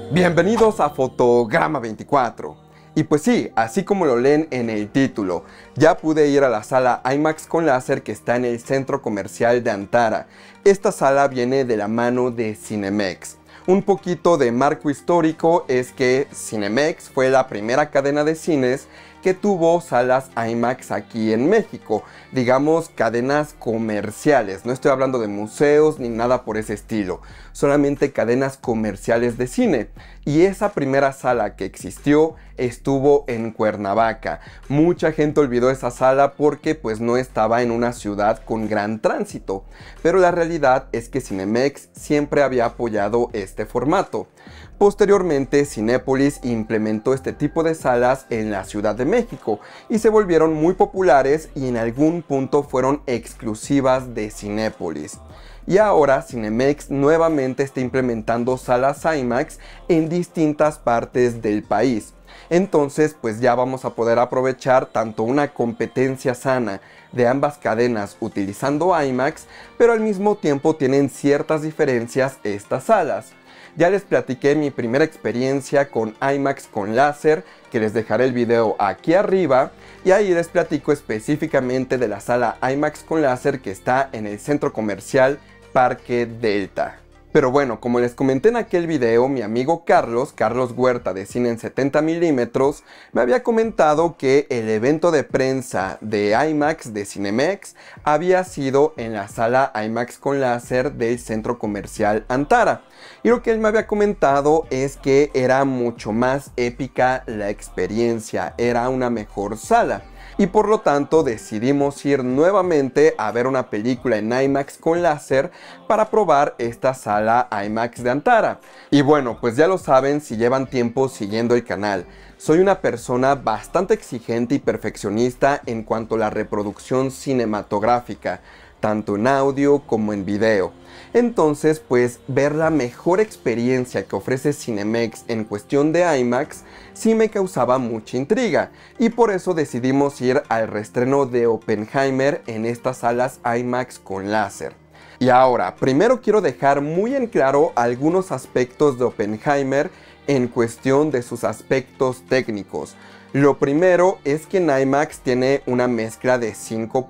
Bienvenidos a Fotograma 24. Y pues sí, así como lo leen en el título, ya pude ir a la sala IMAX con láser que está en el centro comercial de Antara. Esta sala viene de la mano de Cinemex. Un poquito de marco histórico es que Cinemex fue la primera cadena de cines que tuvo salas IMAX aquí en México, digamos cadenas comerciales. No estoy hablando de museos ni nada por ese estilo, solamente cadenas comerciales de cine. Y esa primera sala que existió estuvo en Cuernavaca. Mucha gente olvidó esa sala porque pues no estaba en una ciudad con gran tránsito, pero la realidad es que Cinemex siempre había apoyado este formato. Posteriormente, Cinépolis implementó este tipo de salas en la Ciudad de México y se volvieron muy populares y en algún punto fueron exclusivas de Cinépolis. Y ahora Cinemex nuevamente está implementando salas IMAX en distintas partes del país. Entonces pues ya vamos a poder aprovechar tanto una competencia sana de ambas cadenas utilizando IMAX, pero al mismo tiempo tienen ciertas diferencias estas salas. Ya les platiqué mi primera experiencia con IMAX con láser, que les dejaré el video aquí arriba, y ahí les platico específicamente de la sala IMAX con láser que está en el centro comercial Parque Delta. Pero bueno, como les comenté en aquel video, mi amigo Carlos Huerta de Cine en 70 milímetros me había comentado que el evento de prensa de IMAX de Cinemex había sido en la sala IMAX con láser del centro comercial Antara. Y lo que él me había comentado es que era mucho más épica la experiencia, era una mejor sala. Y por lo tanto decidimos ir nuevamente a ver una película en IMAX con láser para probar esta sala IMAX de Antara. Y bueno, pues ya lo saben si llevan tiempo siguiendo el canal. Soy una persona bastante exigente y perfeccionista en cuanto a la reproducción cinematográfica, tanto en audio como en video. Entonces pues ver la mejor experiencia que ofrece Cinemex en cuestión de IMAX sí me causaba mucha intriga, y por eso decidimos ir al reestreno de Oppenheimer en estas salas IMAX con láser. Y ahora, primero quiero dejar muy en claro algunos aspectos de Oppenheimer en cuestión de sus aspectos técnicos. Lo primero es que en IMAX tiene una mezcla de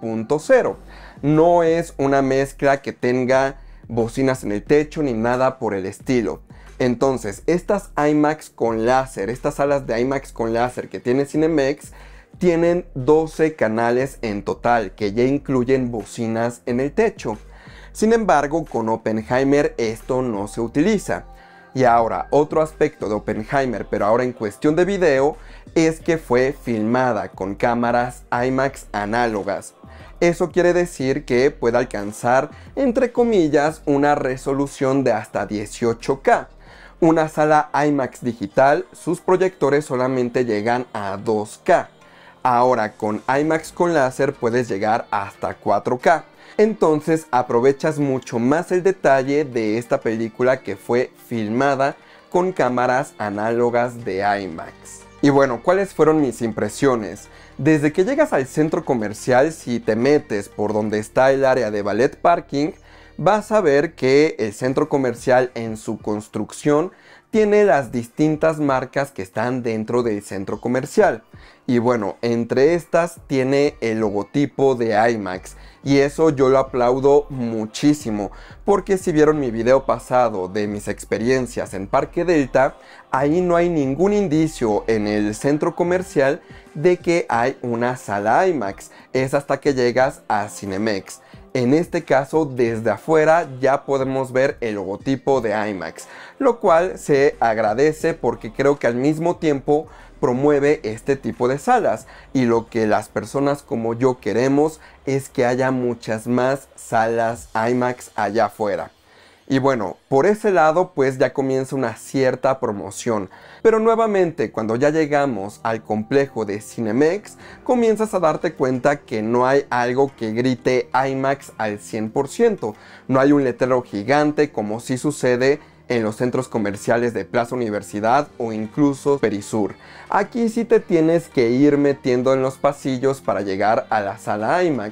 5.0. No es una mezcla que tenga bocinas en el techo ni nada por el estilo. Entonces, estas IMAX con láser, estas salas de IMAX con láser que tiene Cinemex, tienen 12 canales en total, que ya incluyen bocinas en el techo. Sin embargo, con Oppenheimer esto no se utiliza. Y ahora, otro aspecto de Oppenheimer, pero ahora en cuestión de video, es que fue filmada con cámaras IMAX análogas. Eso quiere decir que puede alcanzar, entre comillas, una resolución de hasta 18K. Una sala IMAX digital, sus proyectores solamente llegan a 2K. Ahora con IMAX con láser puedes llegar hasta 4K. Entonces aprovechas mucho más el detalle de esta película que fue filmada con cámaras análogas de IMAX. Y bueno, ¿cuáles fueron mis impresiones? Desde que llegas al centro comercial, si te metes por donde está el área de Ballet Parking, vas a ver que el centro comercial en su construcción tiene las distintas marcas que están dentro del centro comercial. Y bueno, entre estas tiene el logotipo de IMAX. Y eso yo lo aplaudo muchísimo, porque si vieron mi video pasado de mis experiencias en Parque Delta, ahí no hay ningún indicio en el centro comercial de que hay una sala IMAX. Es hasta que llegas a Cinemex. En este caso, desde afuera ya podemos ver el logotipo de IMAX, lo cual se agradece porque creo que al mismo tiempo promueve este tipo de salas, y lo que las personas como yo queremos es que haya muchas más salas IMAX allá afuera. Y bueno, por ese lado pues ya comienza una cierta promoción. Pero nuevamente, cuando ya llegamos al complejo de Cinemex, comienzas a darte cuenta que no hay algo que grite IMAX al 100%. No hay un letrero gigante como sí sucede en los centros comerciales de Plaza Universidad o incluso Perisur. Aquí sí te tienes que ir metiendo en los pasillos para llegar a la sala IMAX.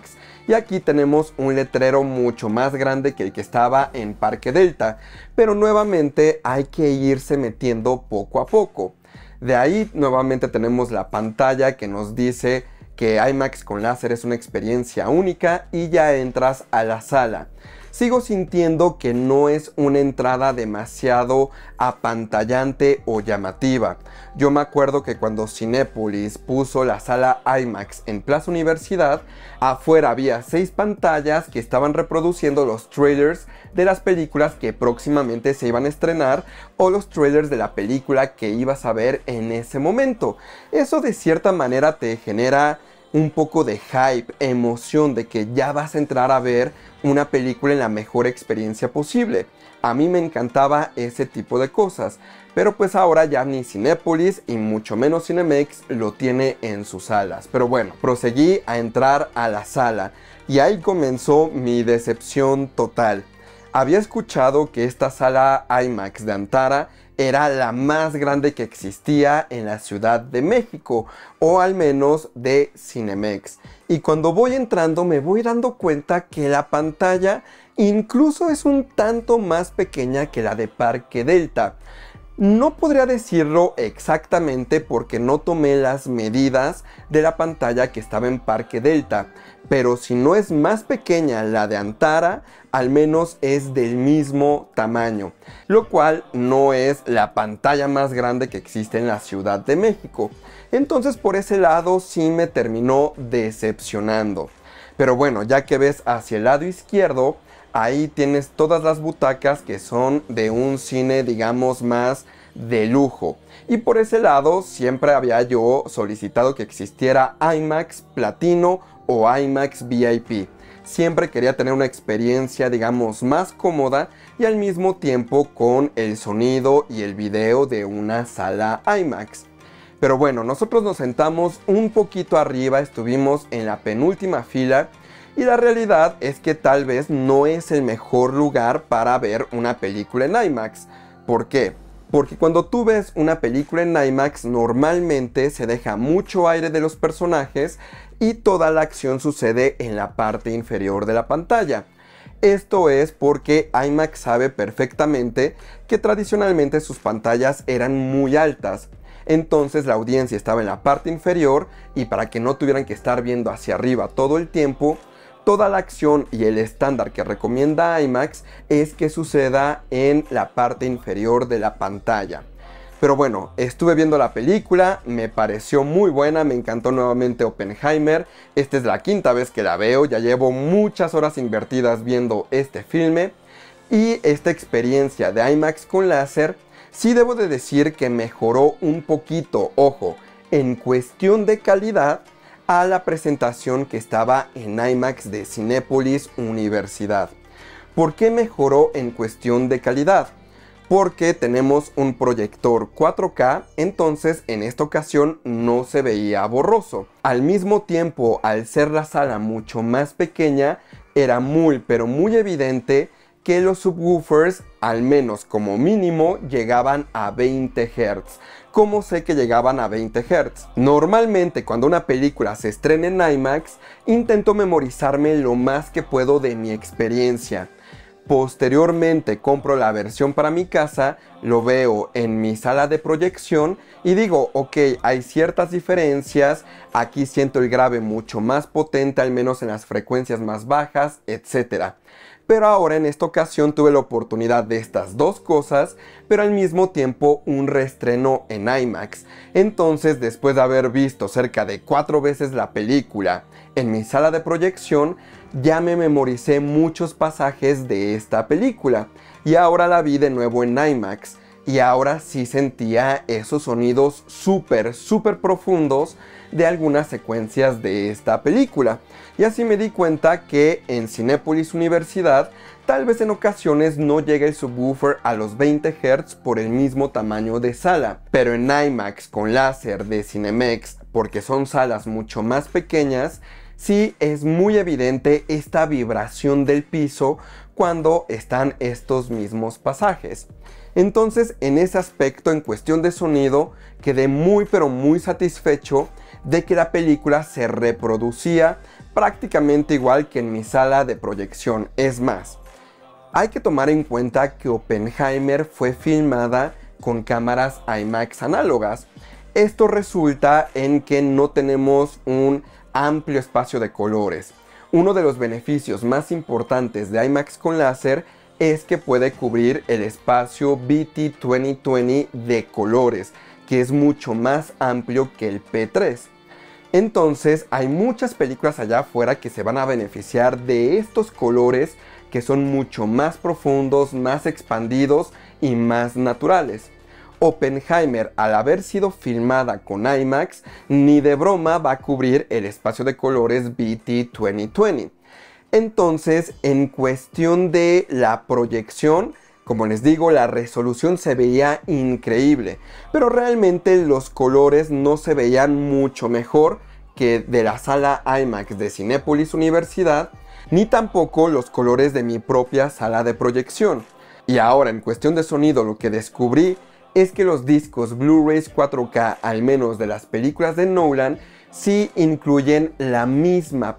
y aquí tenemos un letrero mucho más grande que el que estaba en Parque Delta, pero nuevamente hay que irse metiendo poco a poco. De ahí nuevamente tenemos la pantalla que nos dice que IMAX con láser es una experiencia única y ya entras a la sala. Sigo sintiendo que no es una entrada demasiado apantallante o llamativa. Yo me acuerdo que cuando Cinépolis puso la sala IMAX en Plaza Universidad, afuera había 6 pantallas que estaban reproduciendo los trailers de las películas que próximamente se iban a estrenar o los trailers de la película que ibas a ver en ese momento. Eso de cierta manera te genera un poco de hype, emoción de que ya vas a entrar a ver una película en la mejor experiencia posible. A mí me encantaba ese tipo de cosas, pero pues ahora ya ni Cinépolis y mucho menos Cinemex lo tiene en sus salas. Pero bueno, proseguí a entrar a la sala y ahí comenzó mi decepción total. Había escuchado que esta sala IMAX de Antara era la más grande que existía en la Ciudad de México, o al menos de Cinemex. Y cuando voy entrando me voy dando cuenta que la pantalla incluso es un tanto más pequeña que la de Parque Delta. No podría decirlo exactamente porque no tomé las medidas de la pantalla que estaba en Parque Delta, pero si no es más pequeña la de Antara, al menos es del mismo tamaño, lo cual no es la pantalla más grande que existe en la Ciudad de México. Entonces por ese lado sí me terminó decepcionando. Pero bueno, ya que ves hacia el lado izquierdo, ahí tienes todas las butacas que son de un cine, digamos, más de lujo. Y por ese lado siempre había yo solicitado que existiera IMAX Platino o IMAX VIP. Siempre quería tener una experiencia, digamos, más cómoda y al mismo tiempo con el sonido y el video de una sala IMAX. Pero bueno, nosotros nos sentamos un poquito arriba, estuvimos en la penúltima fila. Y la realidad es que tal vez no es el mejor lugar para ver una película en IMAX. ¿Por qué? Porque cuando tú ves una película en IMAX normalmente se deja mucho aire de los personajes y toda la acción sucede en la parte inferior de la pantalla. Esto es porque IMAX sabe perfectamente que tradicionalmente sus pantallas eran muy altas. Entonces la audiencia estaba en la parte inferior y para que no tuvieran que estar viendo hacia arriba todo el tiempo, toda la acción y el estándar que recomienda IMAX es que suceda en la parte inferior de la pantalla. Pero bueno, estuve viendo la película, me pareció muy buena, me encantó nuevamente Oppenheimer. Esta es la quinta vez que la veo, ya llevo muchas horas invertidas viendo este filme. Y esta experiencia de IMAX con láser, sí debo de decir que mejoró un poquito, ojo, en cuestión de calidad, a la presentación que estaba en IMAX de Cinépolis Universidad. ¿Por qué mejoró en cuestión de calidad? Porque tenemos un proyector 4K, entonces en esta ocasión no se veía borroso. Al mismo tiempo, al ser la sala mucho más pequeña, era muy pero muy evidente que los subwoofers, al menos como mínimo, llegaban a 20 Hz. ¿Cómo sé que llegaban a 20 Hz? Normalmente cuando una película se estrena en IMAX, intento memorizarme lo más que puedo de mi experiencia. Posteriormente compro la versión para mi casa, lo veo en mi sala de proyección y digo, ok, hay ciertas diferencias, aquí siento el grave mucho más potente, al menos en las frecuencias más bajas, etc. Pero ahora en esta ocasión tuve la oportunidad de estas dos cosas, pero al mismo tiempo un reestreno en IMAX. Entonces, después de haber visto cerca de 4 veces la película en mi sala de proyección, ya me memoricé muchos pasajes de esta película. Y ahora la vi de nuevo en IMAX. Y ahora sí sentía esos sonidos súper profundos de algunas secuencias de esta película. Y así me di cuenta que en Cinépolis Universidad tal vez en ocasiones no llega el subwoofer a los 20 Hz por el mismo tamaño de sala. Pero en IMAX con láser de Cinemex, porque son salas mucho más pequeñas, sí es muy evidente esta vibración del piso cuando están estos mismos pasajes. Entonces, en ese aspecto, en cuestión de sonido, quedé muy pero muy satisfecho de que la película se reproducía prácticamente igual que en mi sala de proyección. Es más, hay que tomar en cuenta que Oppenheimer fue filmada con cámaras IMAX análogas. Esto resulta en que no tenemos un amplio espacio de colores. Uno de los beneficios más importantes de IMAX con láser es que puede cubrir el espacio BT2020 de colores, que es mucho más amplio que el P3. Entonces hay muchas películas allá afuera que se van a beneficiar de estos colores que son mucho más profundos, más expandidos y más naturales. Oppenheimer, al haber sido filmada con IMAX, ni de broma va a cubrir el espacio de colores BT2020. Entonces, en cuestión de la proyección, como les digo, la resolución se veía increíble, pero realmente los colores no se veían mucho mejor que de la sala IMAX de Cinépolis Universidad, ni tampoco los colores de mi propia sala de proyección. Y ahora, en cuestión de sonido, lo que descubrí es que los discos Blu-rays 4K, al menos de las películas de Nolan, sí incluyen la misma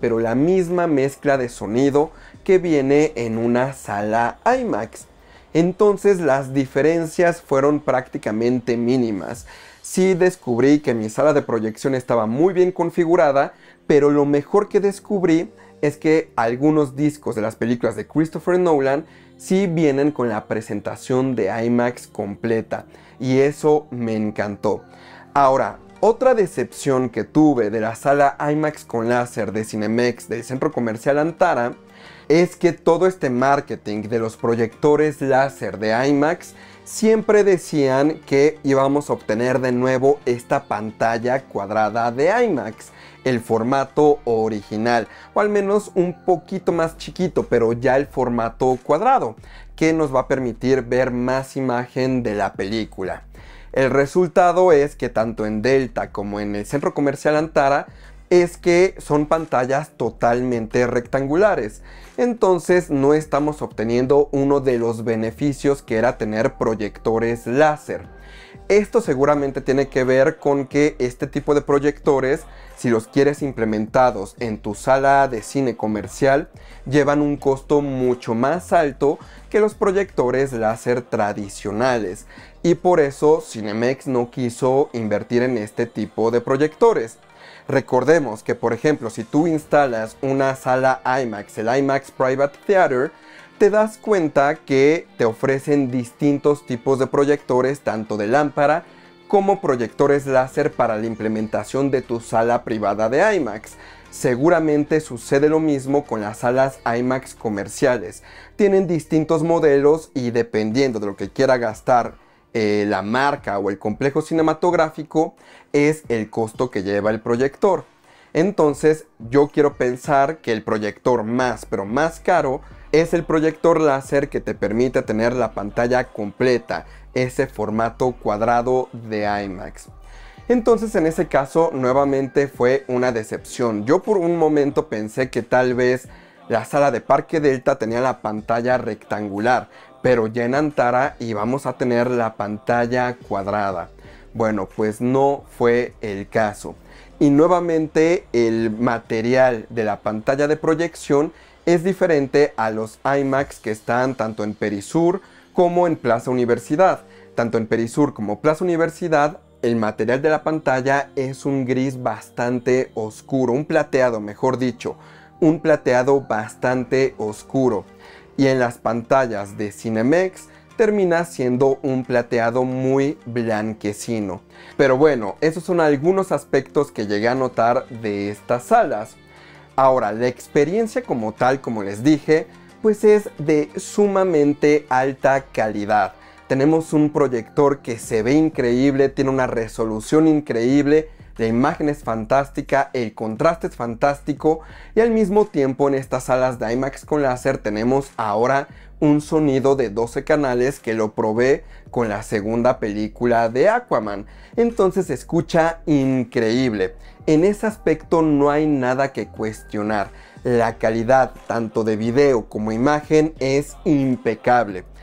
mezcla de sonido que viene en una sala IMAX. Entonces las diferencias fueron prácticamente mínimas. Sí descubrí que mi sala de proyección estaba muy bien configurada, pero lo mejor que descubrí es que algunos discos de las películas de Christopher Nolan sí vienen con la presentación de IMAX completa, y eso me encantó. Ahora, otra decepción que tuve de la sala IMAX con láser de Cinemex del Centro Comercial Antara es que todo este marketing de los proyectores láser de IMAX siempre decían que íbamos a obtener de nuevo esta pantalla cuadrada de IMAX, el formato original, o al menos un poquito más chiquito, pero ya el formato cuadrado, que nos va a permitir ver más imagen de la película. El resultado es que tanto en Delta como en el Centro Comercial Antara es que son pantallas totalmente rectangulares. Entonces no estamos obteniendo uno de los beneficios que era tener proyectores láser. Esto seguramente tiene que ver con que este tipo de proyectores, si los quieres implementados en tu sala de cine comercial, llevan un costo mucho más alto que los proyectores láser tradicionales. Y por eso Cinemex no quiso invertir en este tipo de proyectores. Recordemos que, por ejemplo, si tú instalas una sala IMAX, el IMAX Private Theater, te das cuenta que te ofrecen distintos tipos de proyectores, tanto de lámpara como proyectores láser para la implementación de tu sala privada de IMAX. Seguramente sucede lo mismo con las salas IMAX comerciales. Tienen distintos modelos y dependiendo de lo que quiera gastar la marca o el complejo cinematográfico, es el costo que lleva el proyector. Entonces yo quiero pensar que el proyector más caro es el proyector láser que te permite tener la pantalla completa, ese formato cuadrado de IMAX. Entonces en ese caso nuevamente fue una decepción. Yo por un momento pensé que tal vez la sala de Parque Delta tenía la pantalla rectangular, pero ya en Antara íbamos a tener la pantalla cuadrada. Bueno, pues no fue el caso. Y nuevamente el material de la pantalla de proyección es diferente a los IMAX que están tanto en Perisur como en Plaza Universidad. Tanto en Perisur como Plaza Universidad, el material de la pantalla es un gris bastante oscuro, un plateado, mejor dicho, un plateado bastante oscuro. Y en las pantallas de Cinemex termina siendo un plateado muy blanquecino. Pero bueno, esos son algunos aspectos que llegué a notar de estas salas. Ahora, la experiencia como tal, como les dije, pues es de sumamente alta calidad. Tenemos un proyector que se ve increíble, tiene una resolución increíble, la imagen es fantástica, el contraste es fantástico y al mismo tiempo en estas salas de IMAX con láser tenemos ahora un sonido de 12 canales que lo probé con la segunda película de Aquaman. Entonces se escucha increíble. En ese aspecto no hay nada que cuestionar. La calidad tanto de video como imagen es impecable.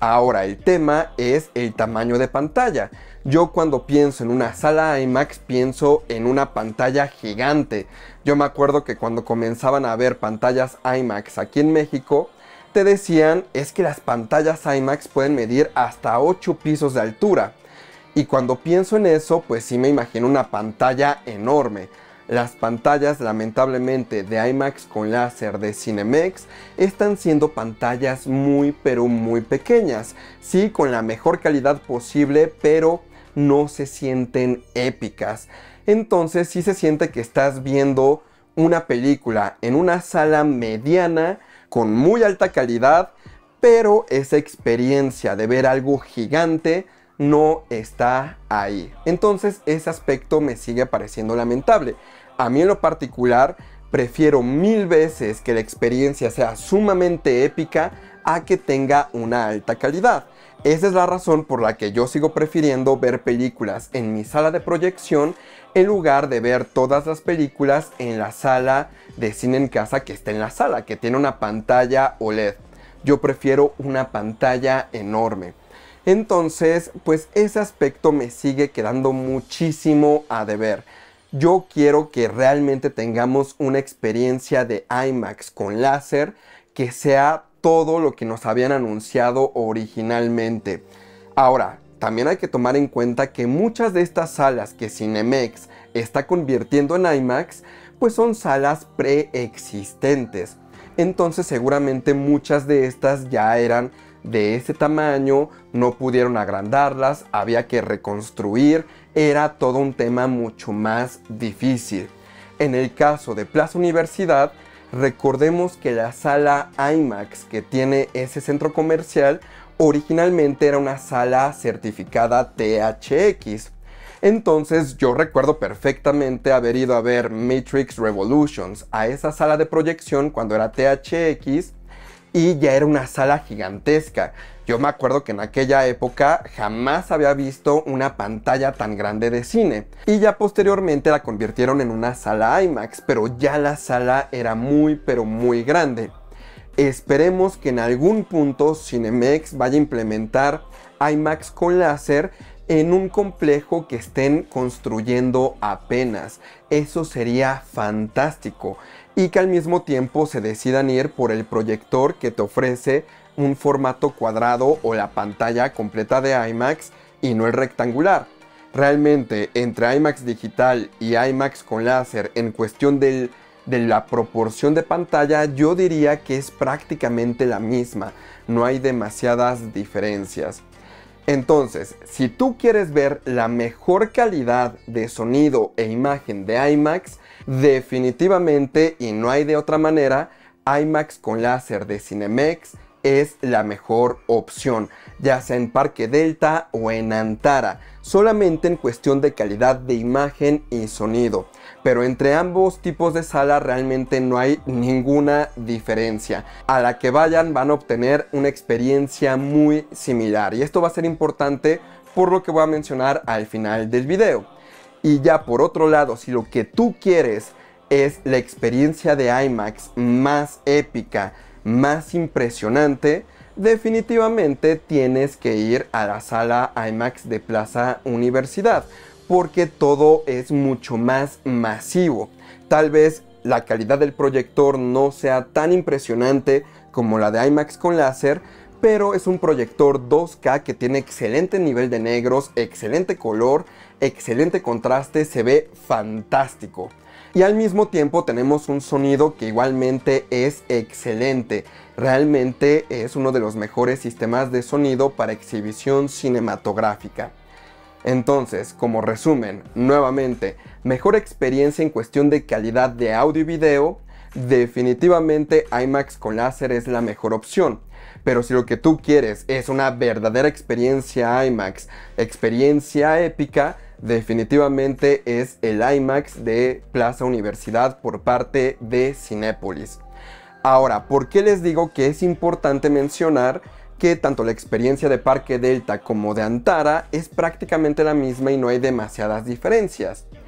Ahora, el tema es el tamaño de pantalla. Yo cuando pienso en una sala IMAX pienso en una pantalla gigante. Yo me acuerdo que cuando comenzaban a ver pantallas IMAX aquí en México, te decían es que las pantallas IMAX pueden medir hasta 8 pisos de altura. Y cuando pienso en eso, pues sí me imagino una pantalla enorme. Las pantallas, lamentablemente, de IMAX con láser de Cinemex están siendo pantallas muy pero muy pequeñas. Sí, con la mejor calidad posible, pero no se sienten épicas. Entonces sí se siente que estás viendo una película en una sala mediana con muy alta calidad, pero esa experiencia de ver algo gigante no está ahí. Entonces ese aspecto me sigue pareciendo lamentable. A mí en lo particular prefiero 1000 veces que la experiencia sea sumamente épica a que tenga una alta calidad. Esa es la razón por la que yo sigo prefiriendo ver películas en mi sala de proyección en lugar de ver todas las películas en la sala de cine en casa que está en la sala, que tiene una pantalla OLED. Yo prefiero una pantalla enorme. Entonces, pues ese aspecto me sigue quedando muchísimo a deber. Yo quiero que realmente tengamos una experiencia de IMAX con láser que sea todo lo que nos habían anunciado originalmente. Ahora, también hay que tomar en cuenta que muchas de estas salas que Cinemex está convirtiendo en IMAX, pues son salas preexistentes. Entonces seguramente muchas de estas ya eran de ese tamaño, no pudieron agrandarlas, había que reconstruir, era todo un tema mucho más difícil. En el caso de Plaza Universidad, recordemos que la sala IMAX que tiene ese centro comercial originalmente era una sala certificada THX. Entonces yo recuerdo perfectamente haber ido a ver Matrix Revolutions a esa sala de proyección cuando era THX y ya era una sala gigantesca. Yo me acuerdo que en aquella época jamás había visto una pantalla tan grande de cine. Y ya posteriormente la convirtieron en una sala IMAX, pero ya la sala era muy pero muy grande. Esperemos que en algún punto Cinemex vaya a implementar IMAX con láser en un complejo que estén construyendo apenas. Eso sería fantástico. Y que al mismo tiempo se decidan ir por el proyector que te ofrece un formato cuadrado o la pantalla completa de IMAX y no el rectangular. Realmente entre IMAX digital y IMAX con láser en cuestión de la proporción de pantalla, yo diría que es prácticamente la misma. No hay demasiadas diferencias. Entonces, si tú quieres ver la mejor calidad de sonido e imagen de IMAX, definitivamente y no hay de otra manera, IMAX con láser de Cinemex es la mejor opción, ya sea en Parque Delta o en Antara, solamente en cuestión de calidad de imagen y sonido. Pero entre ambos tipos de sala realmente no hay ninguna diferencia. A la que vayan van a obtener una experiencia muy similar. Y esto va a ser importante por lo que voy a mencionar al final del video. Y ya por otro lado, si lo que tú quieres es la experiencia de IMAX más épica, más impresionante, definitivamente tienes que ir a la sala IMAX de Plaza Universidad, porque todo es mucho más masivo. Tal vez la calidad del proyector no sea tan impresionante como la de IMAX con láser, pero es un proyector 2K que tiene excelente nivel de negros, excelente color, excelente contraste, se ve fantástico. Y al mismo tiempo tenemos un sonido que igualmente es excelente. Realmente es uno de los mejores sistemas de sonido para exhibición cinematográfica. Entonces, como resumen, nuevamente, mejor experiencia en cuestión de calidad de audio y video, definitivamente IMAX con láser es la mejor opción. Pero si lo que tú quieres es una verdadera experiencia IMAX, experiencia épica, definitivamente es el IMAX de Plaza Universidad por parte de Cinépolis. Ahora, ¿por qué les digo que es importante mencionar que tanto la experiencia de Parque Delta como de Antara es prácticamente la misma y no hay demasiadas diferencias?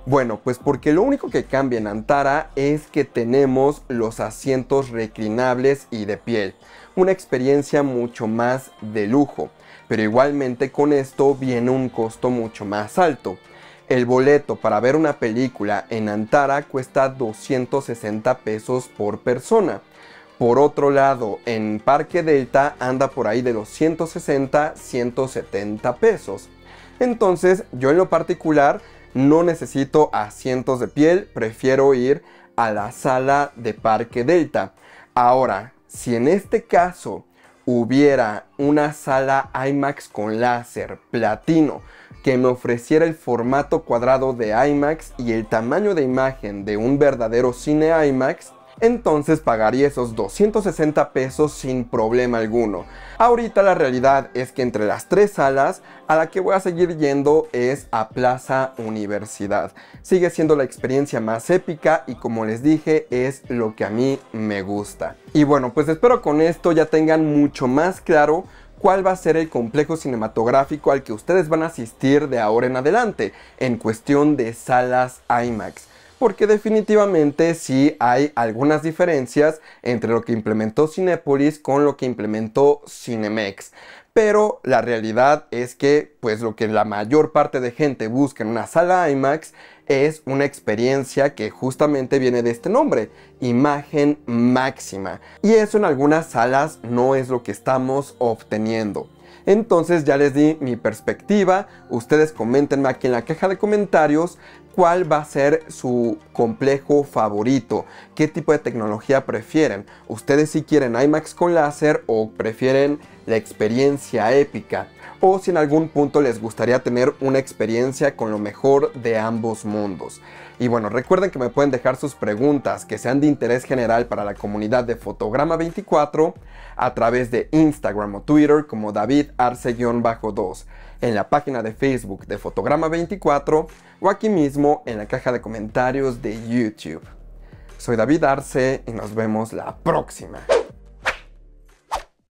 Bueno, pues porque lo único que cambia en Antara es que tenemos los asientos reclinables y de piel, una experiencia mucho más de lujo, pero igualmente con esto viene un costo mucho más alto. El boleto para ver una película en Antara cuesta 260 pesos por persona. Por otro lado, en Parque Delta anda por ahí de los 160 a 170 pesos. Entonces, yo en lo particular no necesito asientos de piel, prefiero ir a la sala de Parque Delta. Ahora, si en este caso hubiera una sala IMAX con láser platino que me ofreciera el formato cuadrado de IMAX y el tamaño de imagen de un verdadero cine IMAX, entonces pagaría esos 260 pesos sin problema alguno. Ahorita la realidad es que entre las tres salas a la que voy a seguir yendo es a Plaza Universidad. Sigue siendo la experiencia más épica y, como les dije, es lo que a mí me gusta. Y bueno, pues espero con esto ya tengan mucho más claro cuál va a ser el complejo cinematográfico al que ustedes van a asistir de ahora en adelante en cuestión de salas IMAX. Porque definitivamente sí hay algunas diferencias entre lo que implementó Cinépolis con lo que implementó Cinemex. Pero la realidad es que pues lo que la mayor parte de gente busca en una sala IMAX es una experiencia que justamente viene de este nombre, imagen máxima. Y eso en algunas salas no es lo que estamos obteniendo. Entonces ya les di mi perspectiva, ustedes coméntenme aquí en la caja de comentarios cuál va a ser su complejo favorito, qué tipo de tecnología prefieren, ustedes si quieren IMAX con láser o prefieren la experiencia épica, o si en algún punto les gustaría tener una experiencia con lo mejor de ambos mundos. Y bueno, recuerden que me pueden dejar sus preguntas que sean de interés general para la comunidad de Fotograma 24 a través de Instagram o Twitter como David Arce-2, en la página de Facebook de Fotograma 24 o aquí mismo en la caja de comentarios de YouTube. Soy David Arce y nos vemos la próxima.